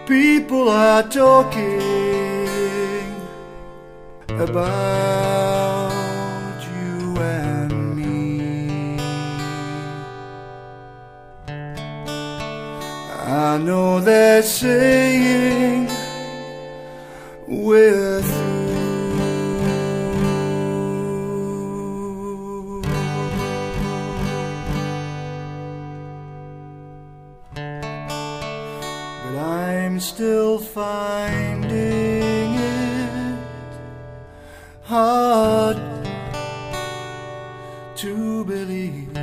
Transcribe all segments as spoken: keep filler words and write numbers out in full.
People are talking about you and me. I know they're saying we're through, but I'm still finding it hard to believe,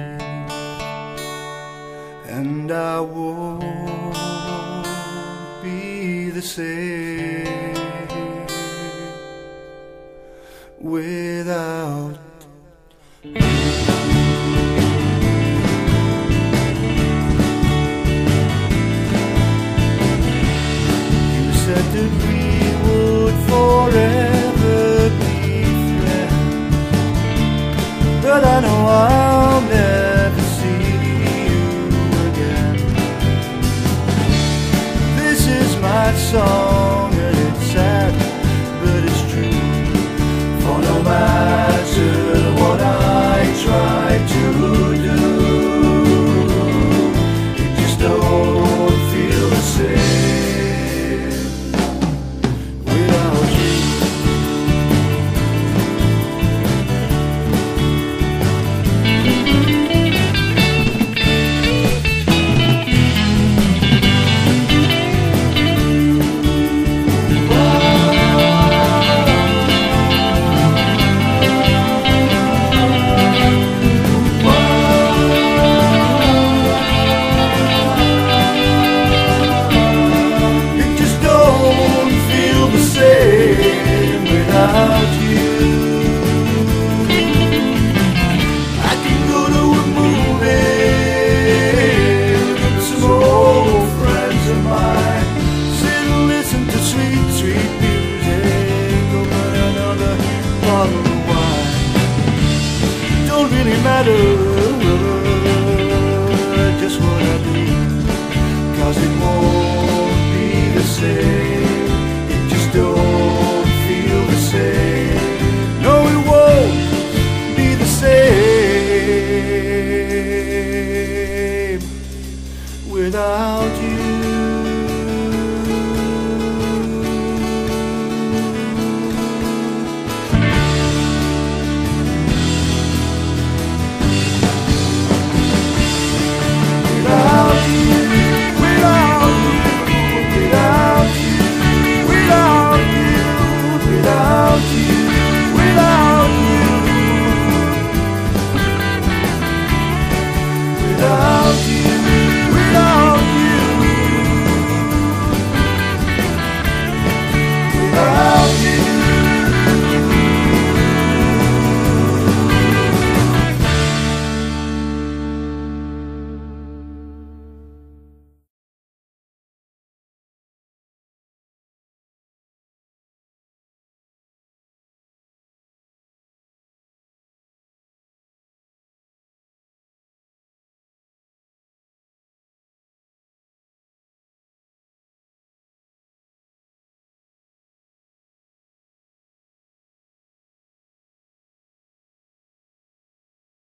and I won't be the same without you. You said that we would forever be friends, but I know I'll never see you again. This is my song and it's sad, but it's true. For no matter what I try to do, it just don't feel the same without you. Without you, I can go to a movie with some old friends of mine, sit and listen to sweet, sweet music, open another bottle of wine. It don't really matter just what I do, 'cause it won't be the same. It just don't feel the same. No, it won't be the same without you. Without you, without you, without you, without you, without you, without you, without you.